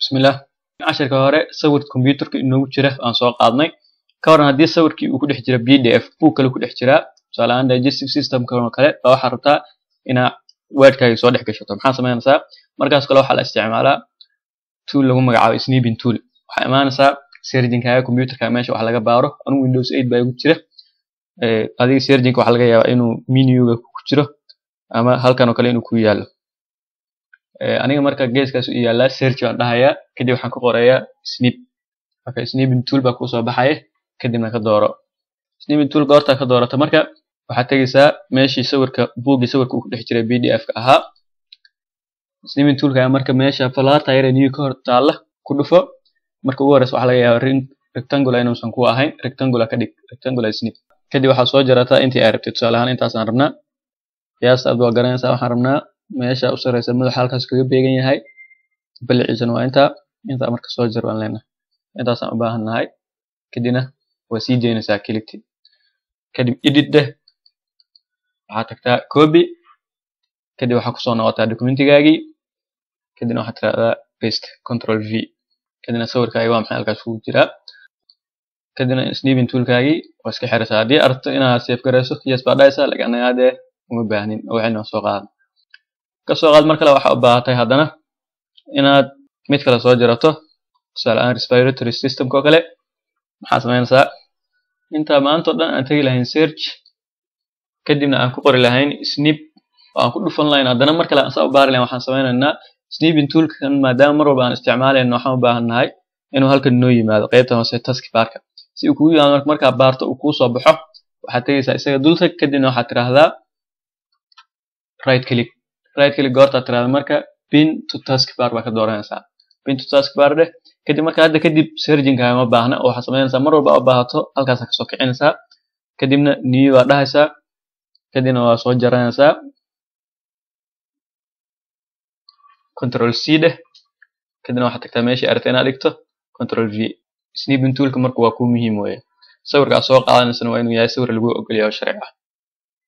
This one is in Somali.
bismillah casharka hore sawirka computerka inoogu jira aan soo qaadnay ka waran haddii sawirkii uu ku dhex jira pdf buu kale ku dhex jiraa tusaale ahaan digestive system oo kale waxaa rabtaa inaa wordkaaga soo dhex gashato maxaa samaynaysaa markaas kale waxaa la isticmaalaa tool lagu magacaabo snipping tool waxaa imaanaysaa surgeon-kaaga computerka meesha wax laga baaro anigu windows 8 baa igu jira adiga surgeon-ka waxaa laga yaabaa inuu menu-ga ku jiro ama halkan oo kale inuu ku yaalo aniga marka geeskaas u yaala search aan dhahayaa kadib waxaan ku qorayaa snip marka snipping tool baa ku soo baxaya kadibna ka dooro snipping tool goorta ka doorato marka waxaad tagaysaa meeshii sawirka buuggii sawirka uu ku dhex jiray pdf ka ahaa snipping tool ka marka meesha falaarta yar ee ka hor taala ku dhufo marka ugu horeysa waxa laga yaabaa rectangle inuusan ku ahayn rectangle ka dhig rectangle snip kadib waxaad soo jarataa intii aad rabtid tusaale ahaan intaas aan rabnaa qiyaasta aad waa garanaysaa waxaan rabnaa meesha u sareysa madaxa halkaas kaga beegan yahay balciisan waa inta marka soo jar waan leenahay intaas aan u baahanahay kadibna waa sii deynaysaa clickti kadib edit deh waxaad tagtaa copy kadib waxaad kusoo noqotaa documentigaagii kadibna waxaad tiraahdaa paste control v kadibna sawirkaaga waa maxay halkaas kugu jiraa kadibna snipping toolkaagii waa iska xiraysaa haddii aragto inaad save garayso yes baa dhahaysaa laakiin anaga uma baahnin waxayna soo qaadan kasoo qaad mar kale waxaa u baahatay haddana inaad mid kale soo jarato tusaale ahaan respiratory system oo kale maxaa samaynaysaa inta maanta oo dhan aan tagi lahayn search kadibna aan ku qori lahayn snip oo aan ku dhufan lahayn haddana mar kale aan saa u baari lahayn waxaan samaynaynaa snipping toolkan maadaama mar walba aan isticmaalayno waxaan u baahannahay inuu halkan noo yimaado qaybta hoose taskbarka si uu kugu yimaado markaa baarto uu kuu soo baxo waxaad tagaysaa isaga dul tag kadibna waxaad tiraahdaa right click goorta tiraahdo marka pin to taskbar baa ka dooranaysaa pin to taskbar deh kadib marka hadda kadib surgeon-kaaga ma baahna oo waxaad samaynaysaa mar walba oo baahato halkaas ka soo kicinaysaa kadibna new baa dhahaysaa kadibna waa soo jaranaysaa control c deh kadibna waxaad tagtaa meeshii aragtay inaad dhigto control v snipping toolka marka waa ku muhiim weeye sawirka aad soo qaadanaysana waa inuu yahay sawir lagu ogol yahay oo sharci ah